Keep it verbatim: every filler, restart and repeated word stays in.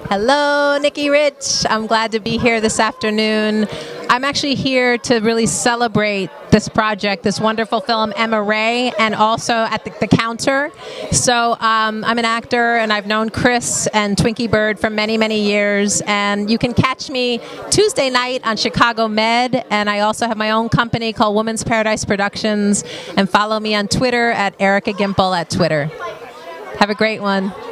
Hello, Nikki Rich. I'm glad to be here this afternoon. I'm actually here to really celebrate this project, this wonderful film, Emma Ray, and also at the, the counter. So um, I'm an actor, and I've known Chris and Twinkie Bird for many, many years. And you can catch me Tuesday night on Chicago Med. And I also have my own company called Women's Paradise Productions. And follow me on Twitter at Erica Gimble at Twitter. Have a great one.